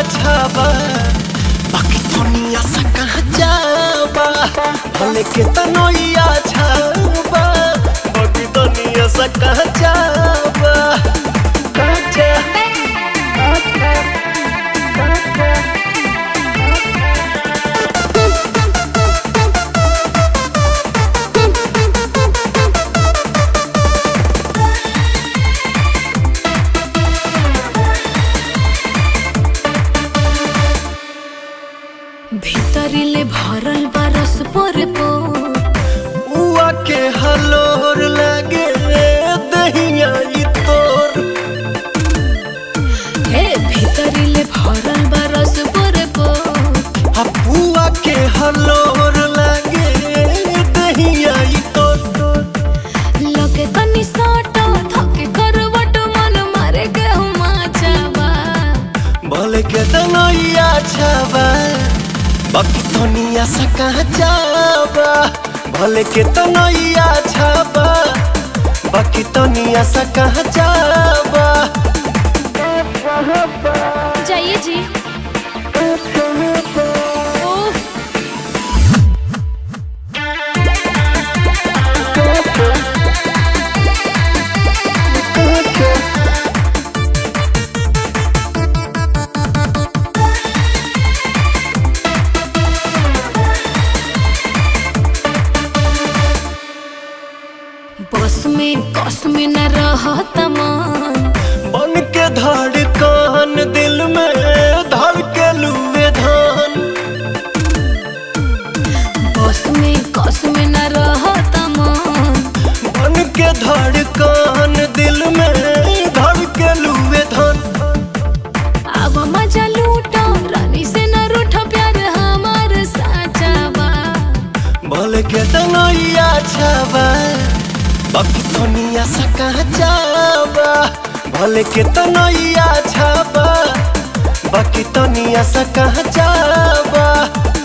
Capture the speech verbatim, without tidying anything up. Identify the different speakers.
Speaker 1: छाबा बाकी दुनिया से कहाँ जाबा भले के तनोइया छाबा बाकी दुनिया से कहाँ जाबा
Speaker 2: भीतरिले भरल बरस पर
Speaker 1: उआ के हलोर लगे दहिया ई तोर
Speaker 2: हे भीतरिले भरल बरस पर
Speaker 1: पुआ के हलोर लगे दहिया ई तोर
Speaker 2: लगे तनी साट थके करवट मन मारे के हुमा जाबा
Speaker 1: भले के तनोइया छाबा बाकी दुनिया से कहाँ जाबा भले के तनोइया छाबा बाकी दुनिया से कहाँ जाबा
Speaker 2: जाइए जी बस में कस में न रहता मन
Speaker 1: बन के धड़कन दिल में धड़के लुए धान
Speaker 2: बस में कस में न रहता मन
Speaker 1: बन के धड़कन दिल में धड़के लुए धान
Speaker 2: अब मजा लूटा रानी से न रूठा प्यार हमार साचा बा
Speaker 1: भले के तनोइया छाबा बाकी दुनिया से कहाँ जाबा भले के तनोइया छाबा बाकी दुनिया से कहाँ जाबा।